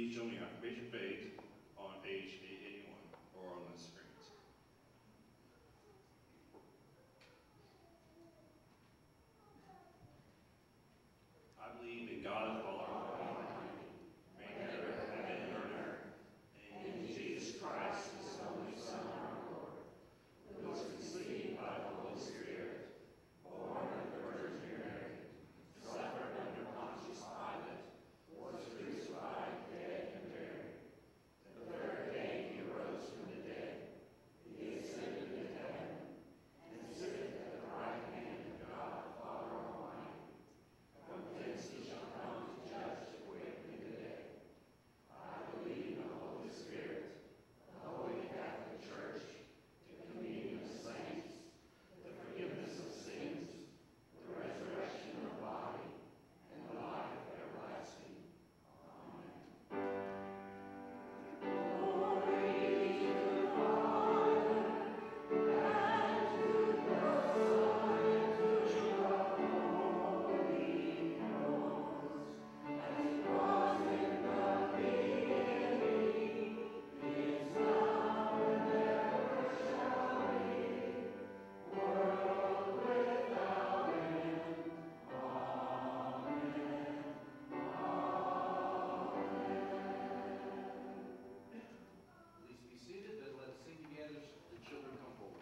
Please join me in affirmation faith on page 881 or on the screens. I believe in God the Father Almighty, maker of heaven and earth, and in Jesus Christ, his only Son, our Lord, who was conceived by the Holy Spirit, born of the Virgin Mary, suffered under Pontius Pilate, was crucified, dead, and buried. The third day he arose from the dead. He ascended into heaven, and sitteth at the right hand of God the Father Almighty. From thence he shall come to judge the quick and the dead. I believe in the Holy Spirit, the Holy Catholic Church, the communion of saints, the forgiveness of sins, the resurrection of the body, and the life everlasting. Amen. Please be seated and let's sing together as the children come forward.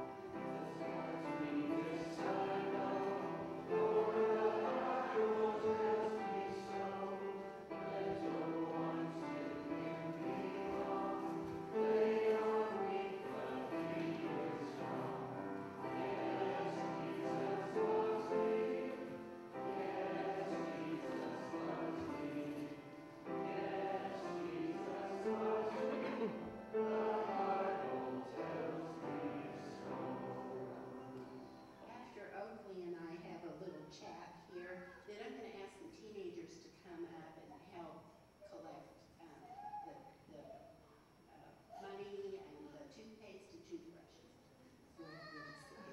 After Oakley and I have a little chat here, then I'm going to ask some teenagers to come up and help collect the money and the toothpaste and toothbrushes. We'll see.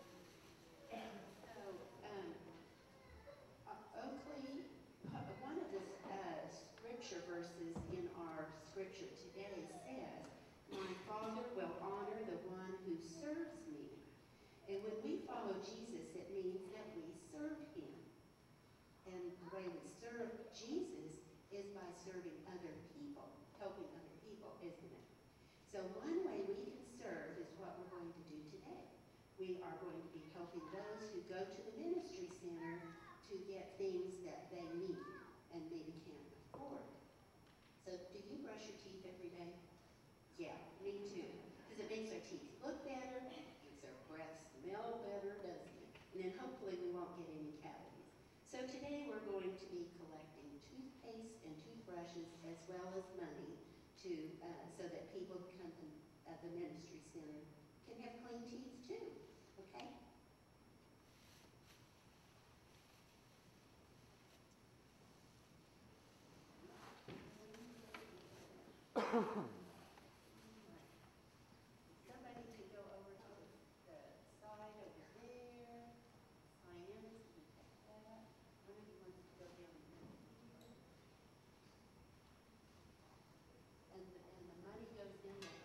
So, Oakley, one of the scripture verses in our scripture today says, "My Father will honor the one who serves me." And when we follow Jesus, it means that we serve him. And the way we serve Jesus is by serving other people, helping other people, isn't it? So one way we can serve is what we're going to do today. We are going to be helping those who go to the ministry center to get things that they need and maybe can't afford. So do you brush your teeth every day? Yeah, me too. Because it makes our teeth look better, makes our breath smell better, doesn't it? And then hopefully we won't get any cavities. So today we're going to be collecting toothpaste and toothbrushes as well as money to so that people who come to the ministry center can have clean teeth too. Okay? Somebody can go over to the side over there. Sign in, so we take that. One of you wants to go down there. And the money goes in there.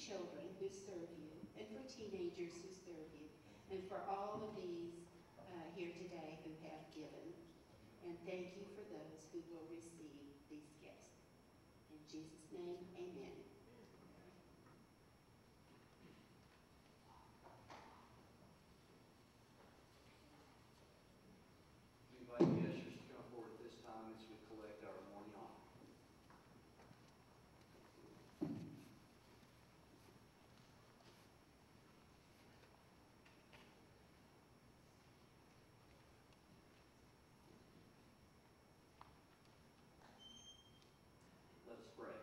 children who serve you, and for teenagers who serve you, and for all of these here today who have given. And thank you for those who will receive these gifts. In Jesus' name, amen. We invite the ushers to come forward at this time as we collect our morning offering. Let us pray.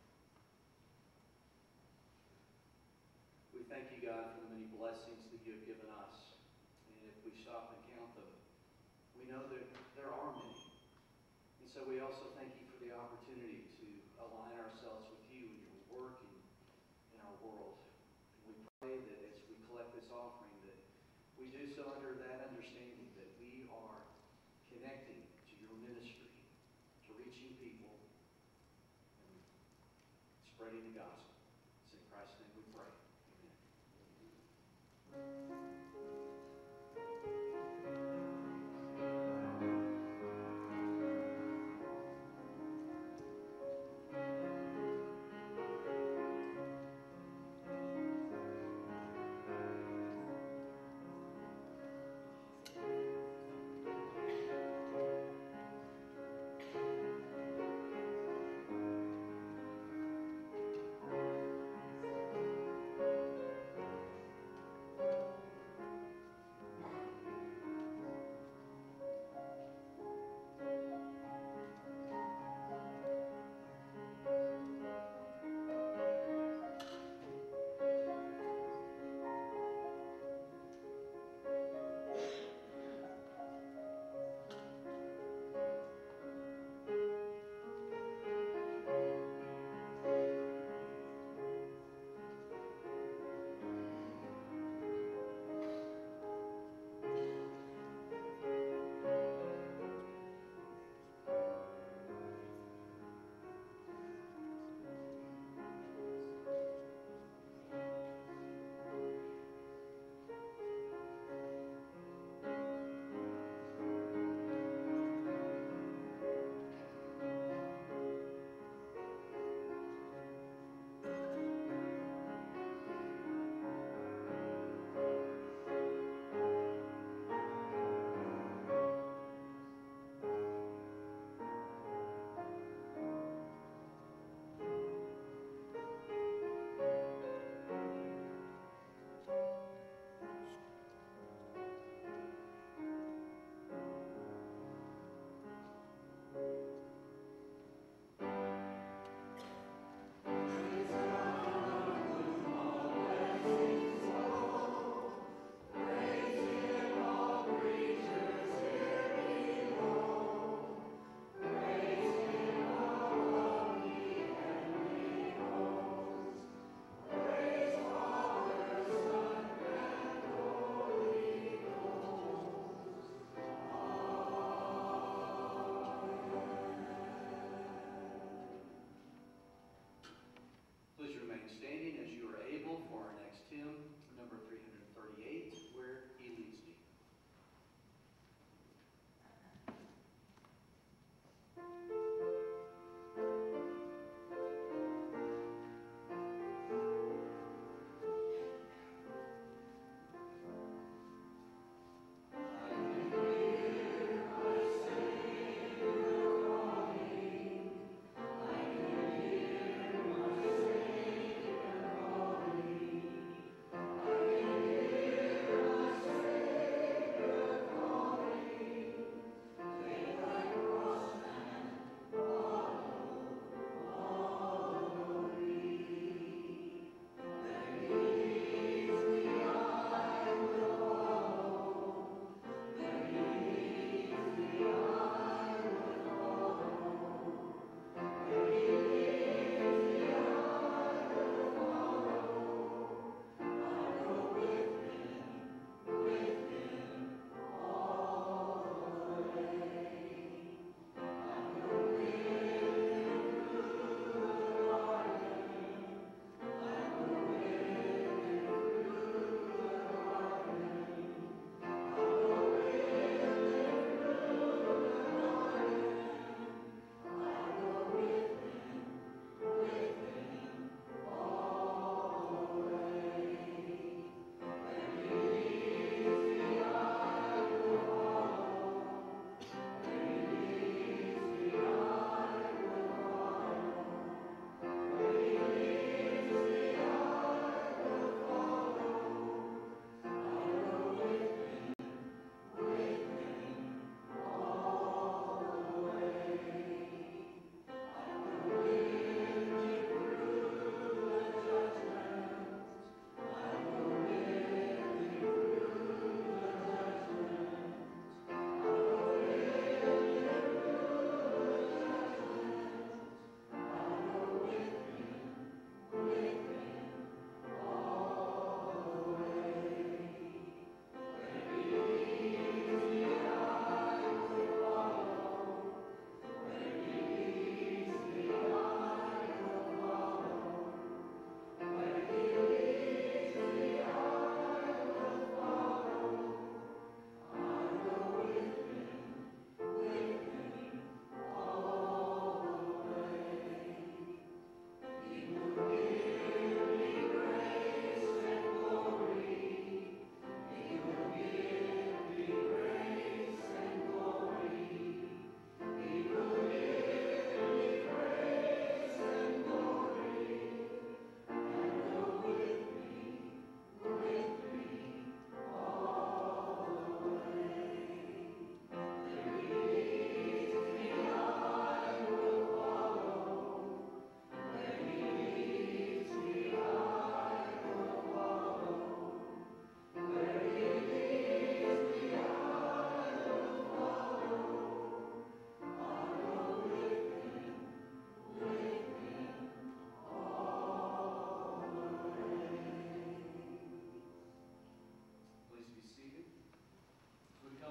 We thank you, God, for the many blessings that you have given us. And if we stop and count them, we know that there are many. And so we also thank you for the opportunity to align ourselves with you in your work and in our world. And we pray that as we collect this offering, that we do so under that understanding that we are connecting to your ministry, to reaching people, and spreading the gospel. It's in Christ's name we pray. Amen.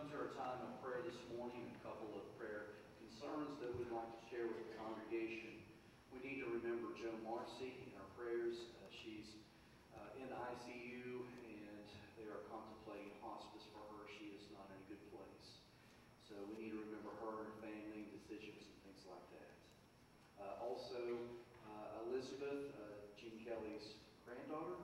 come to our time of prayer this morning, a couple of prayer concerns that we'd like to share with the congregation. We need to remember Joe Marcy in our prayers. She's in the ICU, and they are contemplating hospice for her. She is not in a good place. So we need to remember her and her family, decisions and things like that. Also, Elizabeth, Gene Kelly's granddaughter,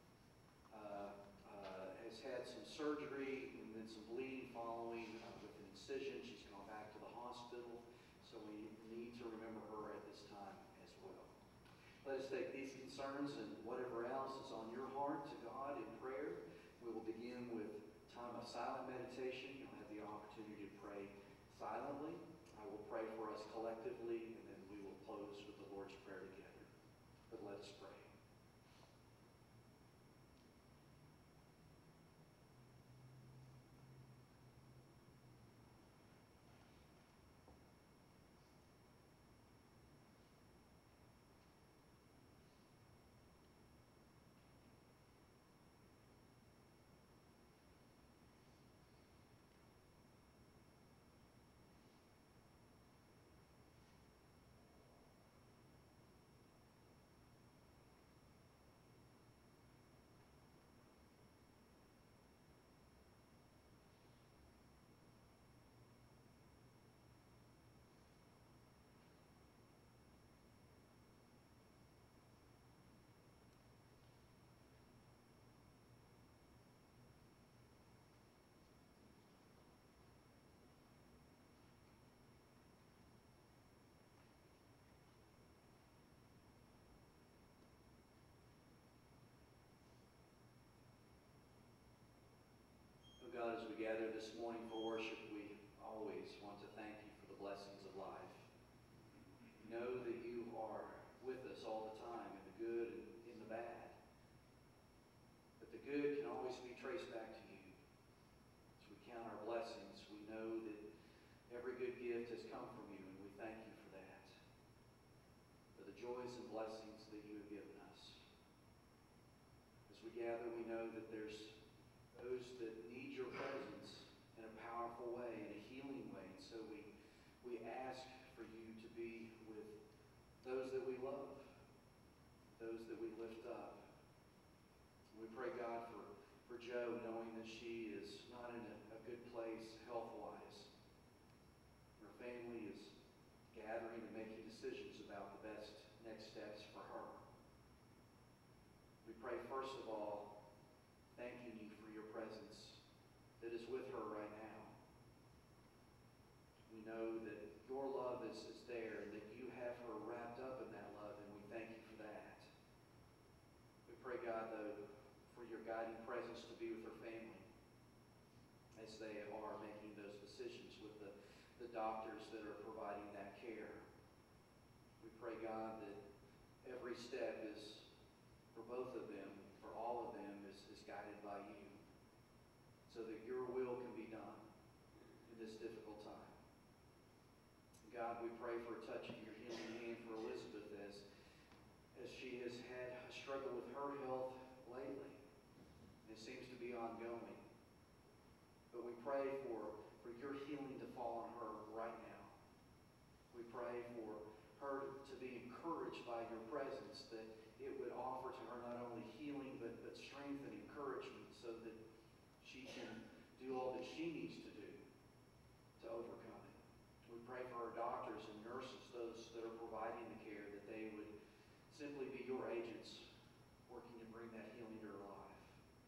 has had some surgery and then some bleeding following with an incision. She's gone back to the hospital, so we need to remember her at this time as well. Let us take these concerns and whatever else is on your heart to God in prayer. We will begin with time of silent meditation. You'll have the opportunity to pray silently. I will pray for us collectively, and then we will close with the Lord's Prayer together. But let us pray. God, as we gather this morning for worship, we always want to thank you for the blessings of life. We know that you are with us all the time, in the good and in the bad. But the good can always be traced back to you. As we count our blessings, we know that every good gift has come from you, and we thank you for that. For the joys and blessings that you have given us. As we gather, we know that there's those that need your presence in a powerful way, in a healing way. And so we ask for you to be with those that we love, those that we lift up. We pray, God, for Jo, knowing that she is not in a good place health-wise. Her family is gathering and making decisions about the best next steps for her. We pray, first of all, thanking you for your presence that is with her right now. We know that your love is there, and that you have her wrapped up in that love, and we thank you for that. We pray, God, though, for your guiding presence to be with her family as they are making those decisions with the doctors that are providing that care. We pray, God, that every step is, for both of them, for all of them, is guided by you, so that your will can be done in this difficult time. God, we pray for a touch of your healing hand for Elizabeth as she has had a struggle with her health lately. It seems to be ongoing. But we pray for your healing to fall on her right now. We pray for her to be encouraged by your presence, that it would offer to her not only healing, but strength and encouragement, so that she can do all that she needs to do to overcome it. We pray for our doctors and nurses, those that are providing the care, that they would simply be your agents, working to bring that healing to her life.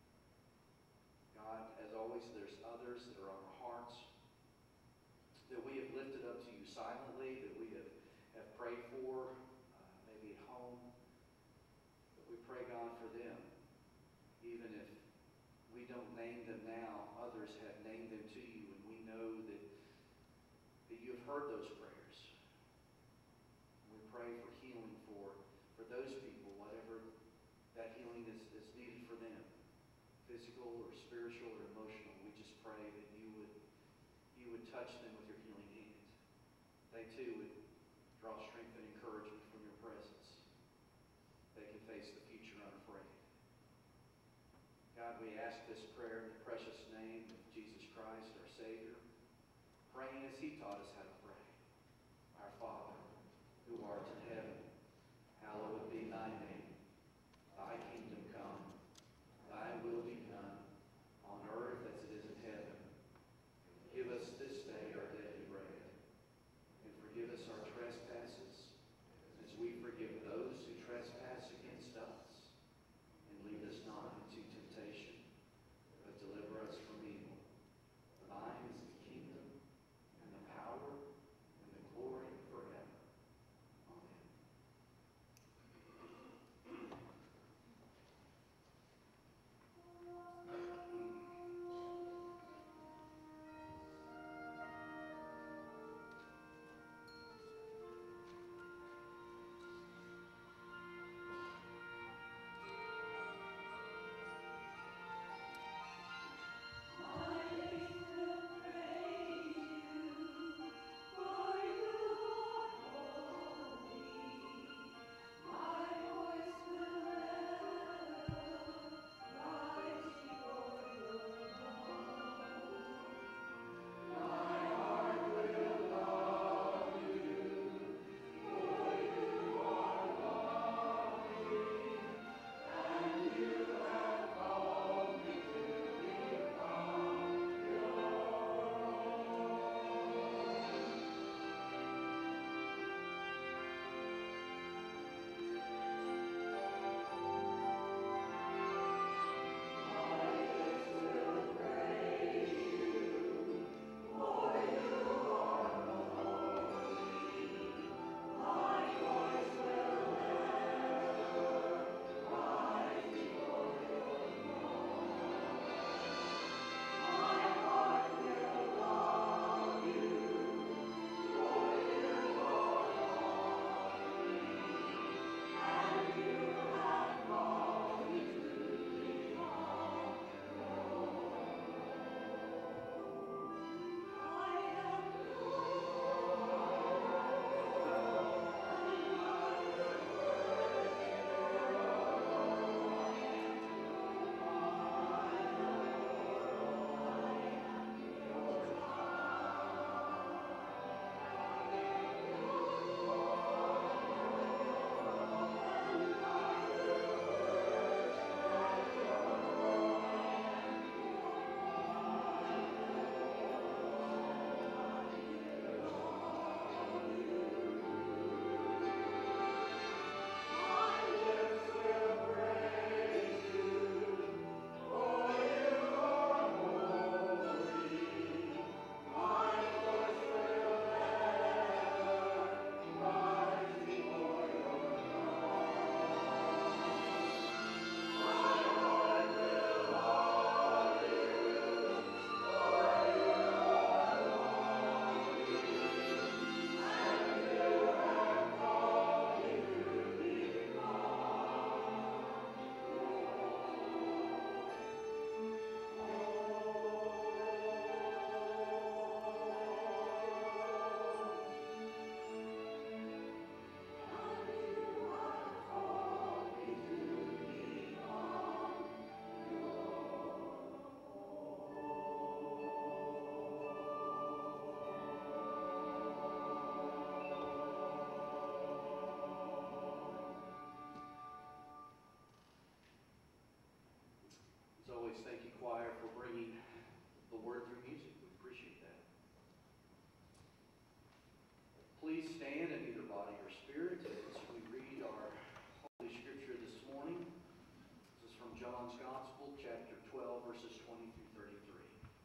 God, as always, there's others that are on our hearts that we have lifted up to you silently, that we have prayed for, maybe at home. But we pray, God, for them. Even if we don't name them now, others have named them to you, and we know that you have heard those prayers. We pray for healing for those people, whatever that healing is needed for them, physical or spiritual or emotional. We just pray that you would touch them with your healing hand. They too would draw strength and encouragement from your presence. They can face the future unafraid. God, we ask this prayer in the precious name of Jesus Christ, our Savior, praying as he taught us how to pray. Our Father, who art in heaven, hallowed be thy name. Thy kingdom come, thy will be done, on earth as it is in heaven. Give us this day our daily bread, and forgive us our trespasses, as we forgive those who trespass against us. And lead us not into temptation, but deliver us from evil. Thine is the kingdom, and the power, and the glory forever. Amen. As always, thank you, choir, for bringing the word through music. We appreciate that. Please stand in either body or spirit as we read our Holy Scripture this morning. This is from John's Gospel, chapter 12, verses 20 through 33.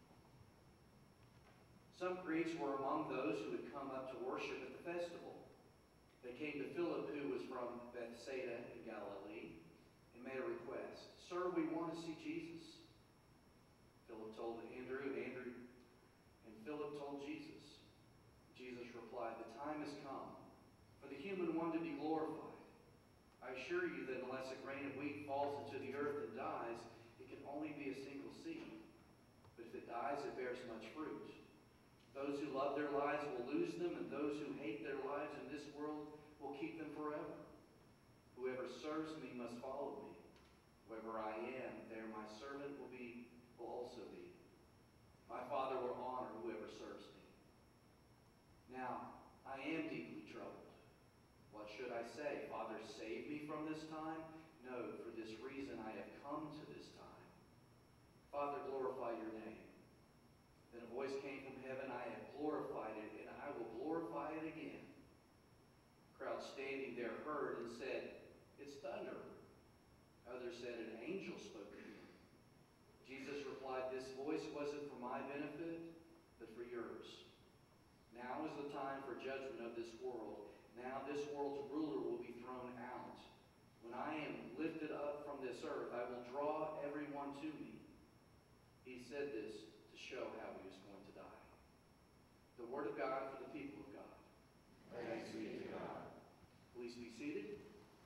Some Greeks were among those who had come up to worship at the festival. They came to Philip, who was from Bethsaida in Galilee, and made a request. "Sir, we want to see Jesus." Philip told Andrew, and Philip told Jesus. Jesus replied, "The time has come for the human one to be glorified. I assure you that unless a grain of wheat falls into the earth and dies, it can only be a single seed. But if it dies, it bears much fruit. Those who love their lives will lose them, and those who hate their lives in this world will keep them forever. Whoever serves me must follow me. Wherever I am, there my servant will also be. My Father will honor whoever serves me. Now, I am deeply troubled. What should I say? Father, save me from this time? No, for this reason I have come to this time. Father, glorify your name. Then a voice came from heaven, I have glorified it, and I will glorify it again. The crowd standing there heard and said, it's thunder. Others said, an angel spoke to him. Jesus replied, this voice wasn't for my benefit, but for yours. Now is the time for judgment of this world. Now this world's ruler will be thrown out. When I am lifted up from this earth, I will draw everyone to me. He said this to show how he was going to die. The word of God for the people of God. Thanks be to God. Please be seated.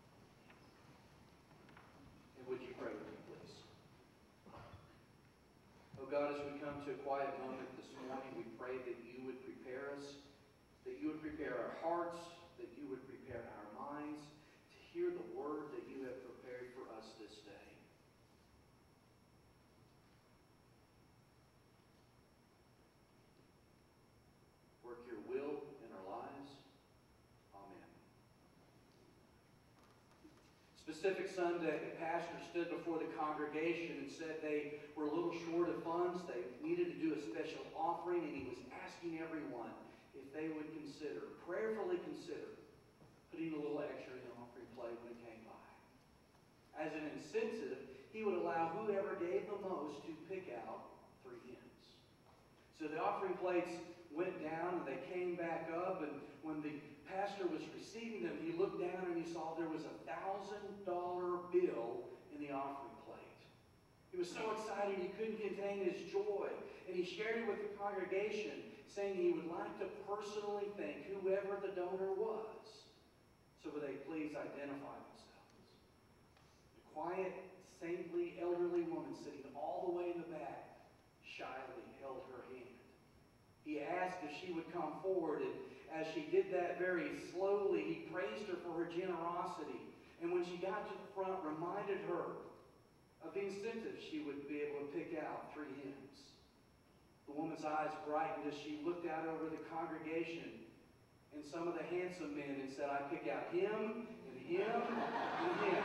And would you pray with me, please? Oh God, as we come to a quiet moment this morning, we pray that you would prepare us, that you would prepare our hearts, that you would prepare our minds to hear the word that you have prepared for us this day. Work your will in our lives. Amen. Specific Sunday, the pastor stood before the congregation and said they were a little short of funds. They needed to do a special offering, and he was asking everyone if they would prayerfully consider, putting a little extra in the offering plate when it came by. As an incentive, he would allow whoever gave the most to pick out 3 hymns. So the offering plates went down and they came back up, and when the pastor was receiving them, he looked down and he saw there was a $1,000 bill in the offering plate. He was so excited he couldn't contain his joy, and he shared it with the congregation, saying he would like to personally thank whoever the donor was. So would they please identify themselves? The quiet, saintly, elderly woman sitting all the way in the back shyly held her hand. He asked if she would come forward, and as she did that very slowly, he praised her for her generosity. And when she got to the front, reminded her of the incentive she would be able to pick out 3 hymns. The woman's eyes brightened as she looked out over the congregation and some of the handsome men and said, I pick out him, and him, and him.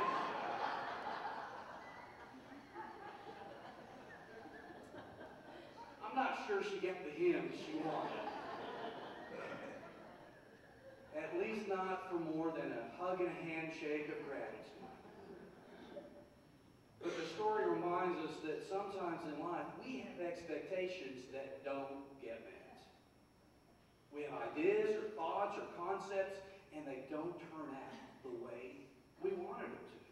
I'm not sure she got the hymns she wanted. At least not for more than a hug and a handshake of gratitude. But the story reminds us that sometimes in life we have expectations that don't get met. We have ideas or thoughts or concepts, and they don't turn out the way we wanted them to.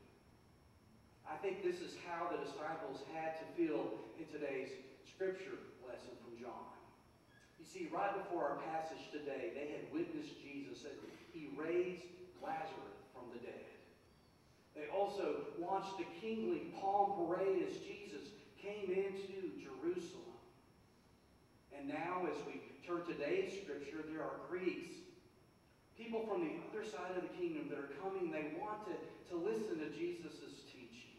I think this is how the disciples had to feel in today's scripture lesson from John. You see, right before our passage today, they had witnessed Jesus as he raised Lazarus from the dead. They also watched the kingly palm parade as Jesus came into Jerusalem. And now, as we turn to today's scripture, there are Greeks, people from the other side of the kingdom that are coming. They want to listen to Jesus' teaching.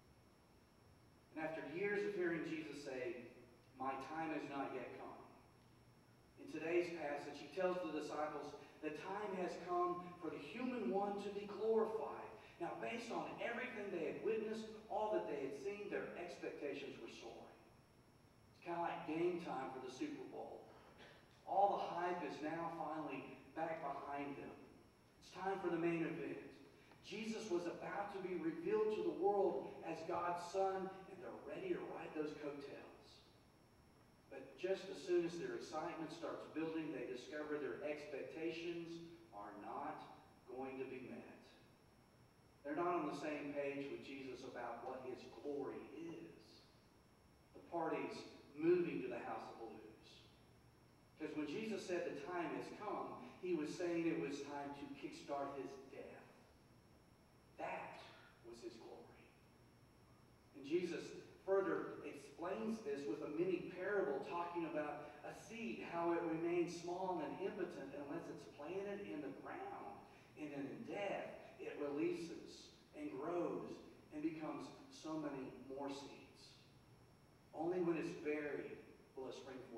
And after years of hearing Jesus say, my time has not yet come. In today's passage, he tells the disciples, the time has come for the human one to be glorified. Now, based on everything they had witnessed, all that they had seen, their expectations were soaring. It's kind of like game time for the Super Bowl. All the hype is now finally back behind them. It's time for the main event. Jesus was about to be revealed to the world as God's Son, and they're ready to ride those coattails. But just as soon as their excitement starts building, they discover their expectations are not going to be met. They're not on the same page with Jesus about what his glory is. The party's moving to the house of balloons. Because when Jesus said the time has come, he was saying it was time to kickstart his death. That was his glory. And Jesus further explains this with a mini parable talking about a seed, how it remains small and impotent unless it's planted in the ground. And then in death, it releases and grows and becomes so many more seeds. Only when it's buried will it spring forth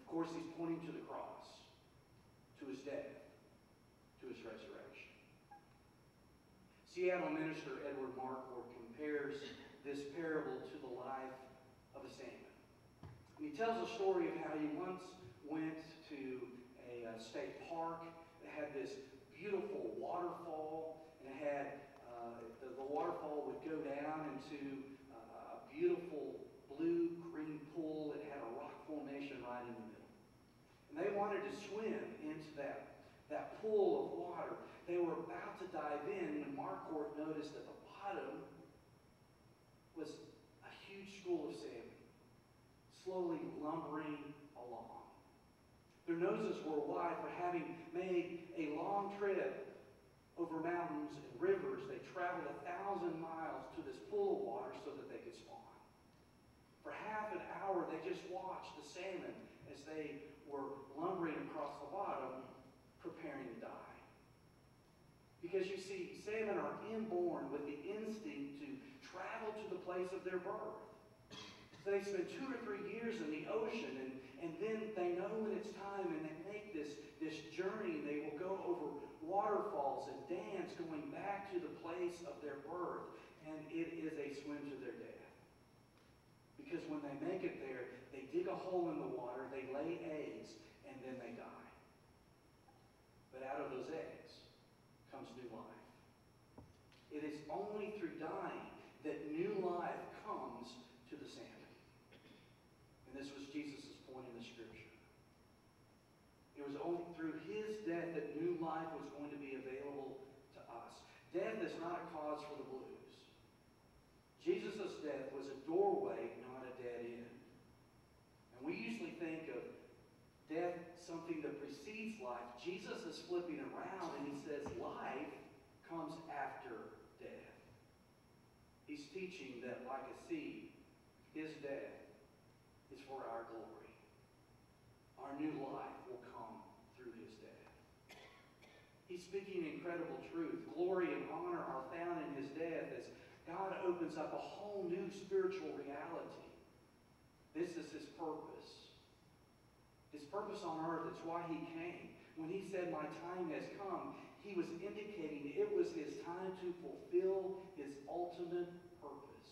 course, he's pointing to the cross, to his death, to his resurrection. Seattle minister Edward Marquardt compares this parable to the life of a salmon. And he tells a story of how he once went to a state park that had this beautiful waterfall, and it had the waterfall would go down into a beautiful blue-green pool. It had a rock formation right in the middle. And they wanted to swim into that pool of water. They were about to dive in when Marquardt noticed at the bottom was a huge school of salmon, slowly lumbering along. Their noses were wide for having made a long trip over mountains and rivers. They traveled 1,000 miles to this pool of water so that they could spawn. For half an hour, they just watched the salmon as they were lumbering across the bottom, preparing to die. Because you see, salmon are inborn with the instinct to travel to the place of their birth. So they spend 2 or 3 years in the ocean, and then they know when it's time, and they make this journey. They will go over waterfalls and dams going back to the place of their birth, and it is a swim to their death. Because when they make it there, they dig a hole in the water, they lay eggs, and then they die. But out of those eggs comes new life. It is only through dying that new life comes to the salmon. And this was Jesus' point in the Scripture. It was only through his death that new life was going to be available to us. Death is not a cause for the blues. Jesus' death was a doorway, not a dead end. And we usually think of death something that precedes life. Jesus is flipping around and he says life comes after death. He's teaching that like a seed, his death is for our glory. Our new life will come through his death. He's speaking incredible truth. Glory and honor are found in his death as God opens up a whole new spiritual reality. This is his purpose. His purpose on earth, it's why he came. When he said, my time has come, he was indicating it was his time to fulfill his ultimate purpose.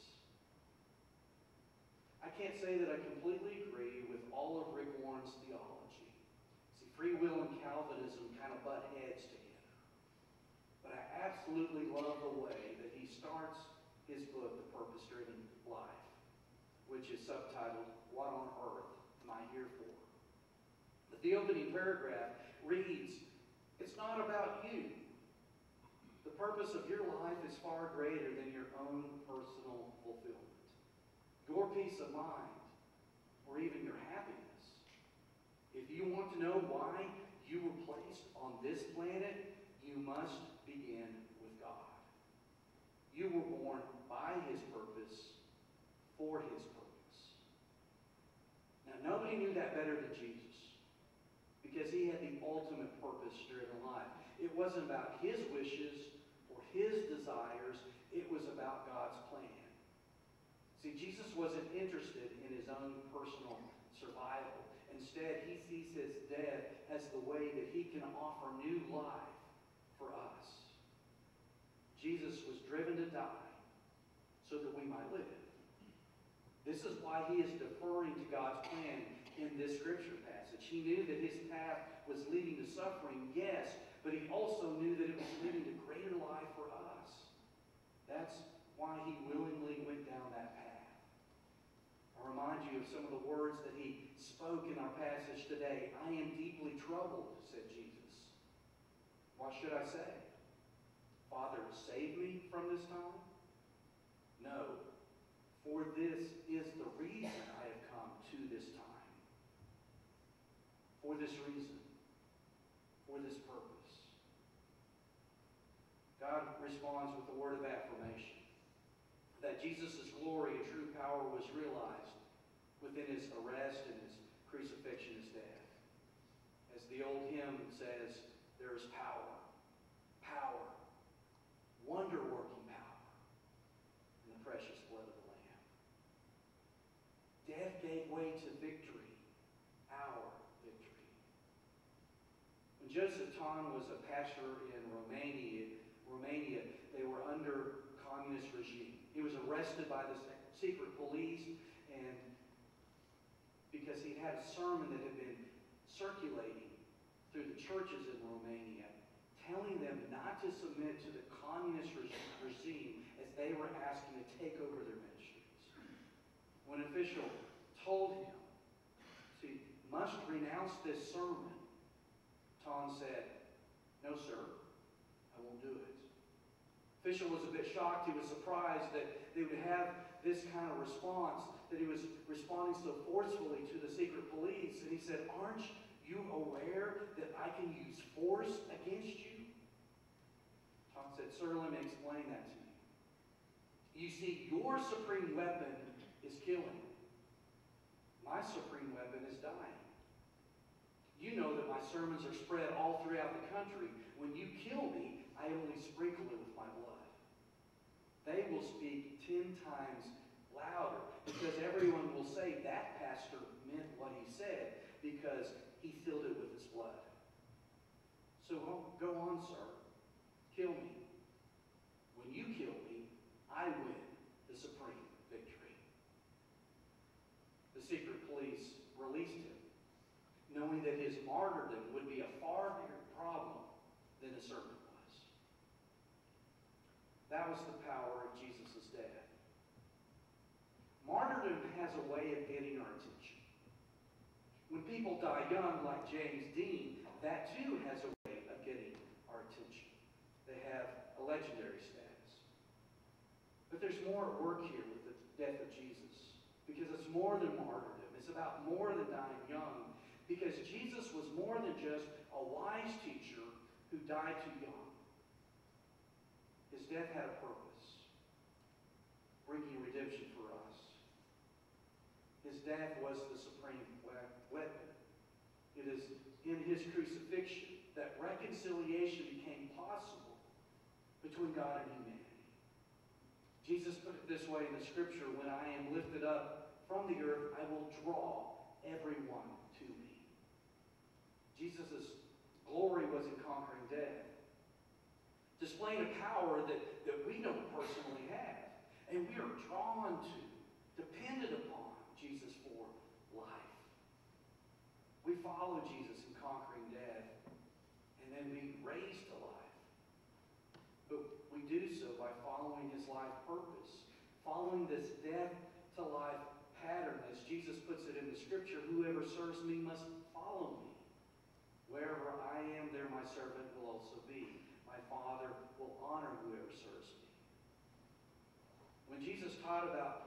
I can't say that I completely agree with all of Rick Warren's theology. See, free will and Calvinism kind of butt heads together. But I absolutely love the way that he starts his book, The Purpose-Driven Life, which is subtitled, What on Earth Am I Here For? The opening paragraph reads, it's not about you. The purpose of your life is far greater than your own personal fulfillment, your peace of mind, or even your happiness. If you want to know why you were placed on this planet, you must begin with God. You were born by his purpose, for his purpose. Now, nobody knew that better than Jesus, because he had the ultimate purpose-driven life. It wasn't about his wishes or his desires. It was about God's plan. See, Jesus wasn't interested in his own personal survival. Instead, he sees his death as the way that he can offer new life for us. Jesus was driven to die so that we might live. This is why he is deferring to God's plan in this scripture passage. He knew that his path was leading to suffering, yes, but he also knew that it was leading to greater life for us. That's why he willingly went down that path. I'll remind you of some of the words that he spoke in our passage today. I am deeply troubled, said Jesus. What should I say? Father, save me from this time? No, for this is the reason I have come to this time. For this reason. For this purpose. God responds with a word of affirmation. That Jesus' glory and true power was realized within his arrest and his crucifixion, his death. As the old hymn says, there is power. Power. Wonder-working power in the precious blood of the Lamb. Death gave way to victory. Our When Joseph Ton was a pastor in Romania, they were under communist regime. He was arrested by the secret police, and because he had a sermon that had been circulating through the churches in Romania, telling them not to submit to the communist regime as they were asking to take over their ministries. When an official told him he must renounce this sermon, Ton said, "No, sir, I won't do it." The official was a bit shocked. He was surprised that they would have this kind of response, that he was responding so forcefully to the secret police. And he said, "Aren't you aware that I can use force against you?" Ton said, "Sir, let me explain that to you. You see, your supreme weapon is killing. My supreme weapon is dying. You know that my sermons are spread all throughout the country. When you kill me, I only sprinkle it with my blood. They will speak 10 times louder because everyone will say that pastor meant what he said because he filled it with his blood. So go on, sir. Kill me. When you kill me, I win the supreme victory." The secret police released him, knowing that his martyrdom would be a far bigger problem than his sermon was. That was the power of Jesus' death. Martyrdom has a way of getting our attention. When people die young, like James Dean, that too has a way of getting our attention. They have a legendary status. But there's more at work here with the death of Jesus, because it's more than martyrdom. It's about more than dying young, because Jesus was more than just a wise teacher who died too young. His death had a purpose, bringing redemption for us. His death was the supreme weapon. It is in his crucifixion that reconciliation became possible between God and humanity. Jesus put it this way in the scripture, "When I am lifted up from the earth, I will draw everyone to me." Jesus' glory was in conquering death, displaying a power that we don't personally have, and we are drawn to, dependent upon Jesus for life. We follow Jesus in conquering death and then being raised to life. But we do so by following his life purpose, following this death to life pattern. As Jesus puts it in the scripture, "Whoever serves me must follow me. Wherever I am, there my servant will also be. My Father will honor whoever serves me." When Jesus taught about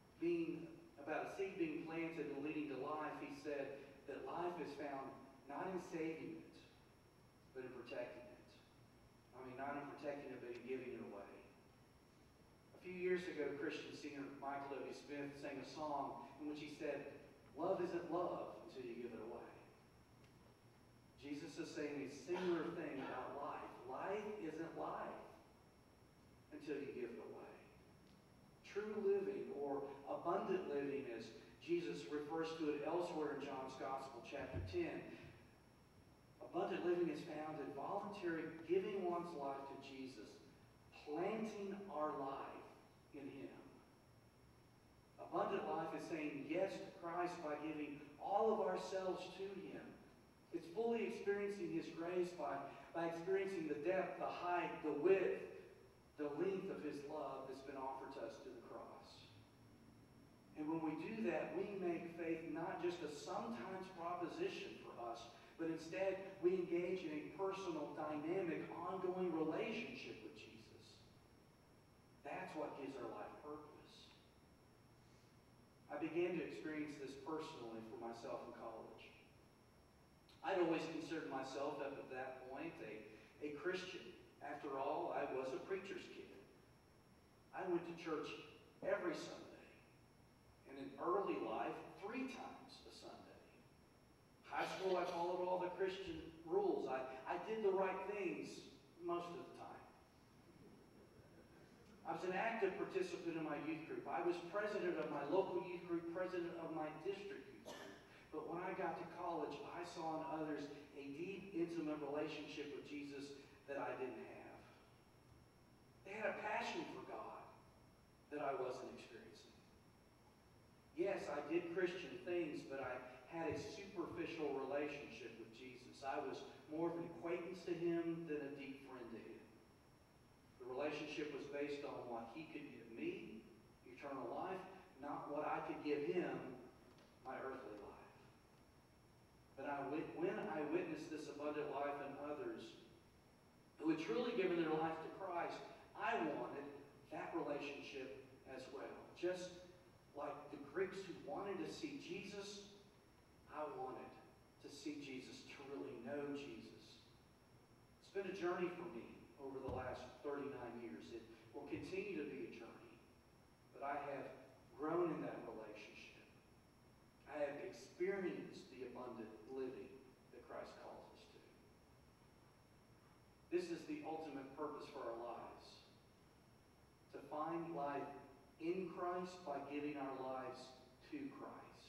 a seed being planted and leading to life, he said that life is found not in saving it, but in protecting it. I mean, not in protecting it, but in giving it away. A few years ago, Christian singer Michael W. Smith sang a song in which he said, "Love isn't love until you give it away." Jesus is saying a similar thing about life. Life isn't life until you give it away. True living, or abundant living, as Jesus refers to it elsewhere in John's Gospel, chapter 10. Abundant living is found in voluntary giving one's life to Jesus, planting our life in him. Abundant life is saying yes to Christ by giving all of ourselves to him. It's fully experiencing his grace by experiencing the depth, the height, the width, the length of his love that's been offered to us through the cross. And when we do that, we make faith not just a sometimes proposition for us, but instead we engage in a personal, dynamic, ongoing relationship with Jesus. That's what gives our life purpose. I began to experience this personally for myself in college. I'd always considered myself up at that point a Christian. After all, I was a preacher's kid. I went to church every Sunday. And in early life, 3 times a Sunday. High school, I followed all the Christian rules. I did the right things most of the time. I was an active participant in my youth group. I was president of my local youth group, president of my district youth group. But when I got to college, I saw in others a deep, intimate relationship with Jesus that I didn't have. They had a passion for God that I wasn't experiencing. Yes, I did Christian things, but I had a superficial relationship with Jesus. I was more of an acquaintance to him than a deep friend to him. The relationship was based on what he could give me, eternal life, not what I could give him, my earthly life. But when I witnessed this abundant life in others who had truly given their life to Christ, I wanted that relationship as well. Just like the Greeks who wanted to see Jesus, I wanted to see Jesus, to really know Jesus. It's been a journey for me over the last 39 years. It will continue to be a journey. But I have grown in that relationship. I have experienced the abundant living that Christ calls us to. This is the ultimate purpose for our lives. To find life in Christ by giving our lives to Christ.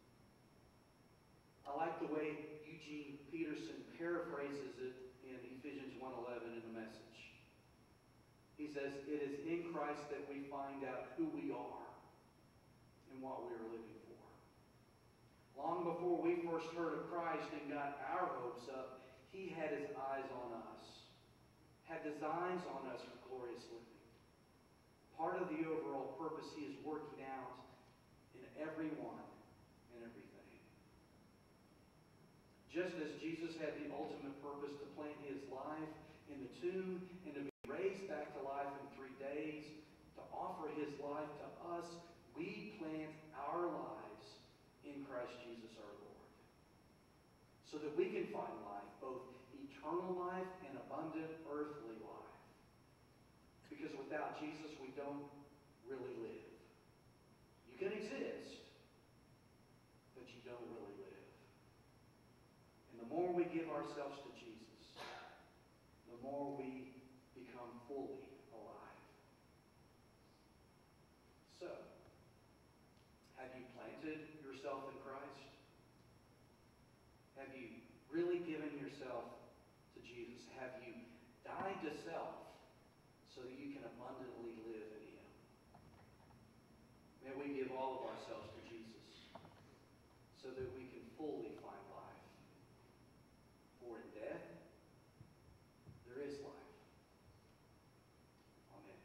I like the way Eugene Peterson paraphrases it in Ephesians 1:11 in the Message. He says, "It is in Christ that we find out who we are and what we are living for." Long before we first heard of Christ and got our hopes up, he had his eyes on us, had designs on us for glorious living. Part of the overall purpose he is working out in everyone and everything. Just as Jesus had the ultimate purpose to plant his life in the tomb and to be raised back to life in 3 days, to offer his life to us, we plant our lives in Christ Jesus our Lord. So that we can find life, both eternal life and abundant earthly life. Because without Jesus, we don't really live. You can exist, but you don't really live. And the more we give ourselves to Jesus, the more we become fully alive. So, have you planted yourself in Christ? Have you really given yourself to Jesus? Have you died to self so that you can abundantly live in him? May we give all of ourselves to Jesus so that we can fully find life. For in death, there is life. Amen.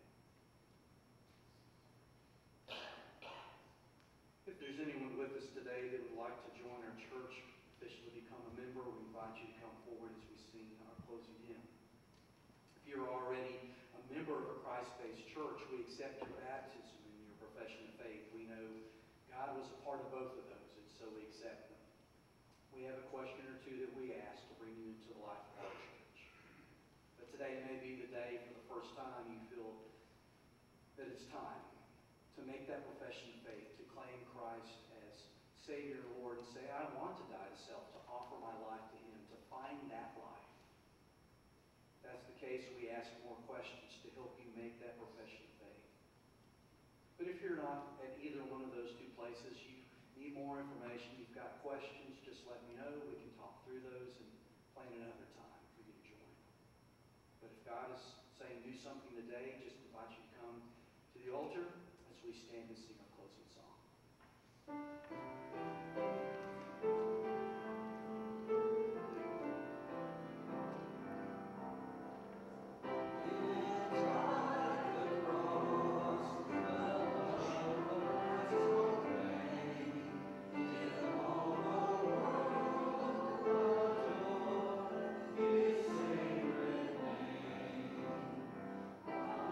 If there's anyone with us today that would like to join our church, officially become a member, we invite you to come forward as we sing our closing hymn. If you're already a member of a Christ-based church, we accept your baptism and your profession of faith. We know God was a part of both of those, and so we accept them. We have a question or two that we ask to bring you into the life of our church. But today may be the day for the first time you feel that it's time to make that profession of faith, to claim Christ as Savior, Lord, and say, I want to die to self, to offer my life to him, to find that life. If that's the case, we ask more questions to help you make that profession of faith. But if you're not at either one of those two places, you need more information, you've got questions, just let me know. We can talk through those and plan another time for you to join. But if God is saying do something today, just invite you to come to the altar as we stand and sing our closing song.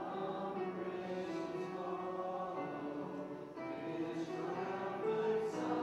Son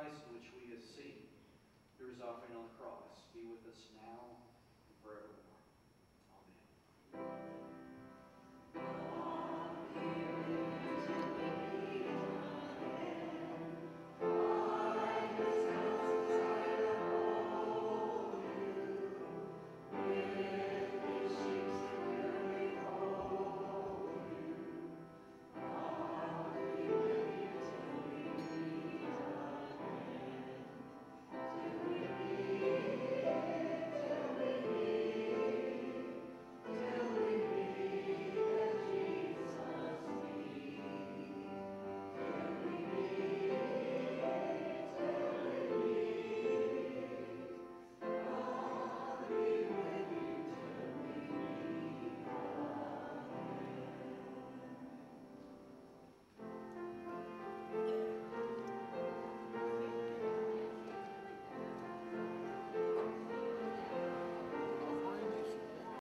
sacrifice in which we have seen through his offering on the cross be with us now and forevermore.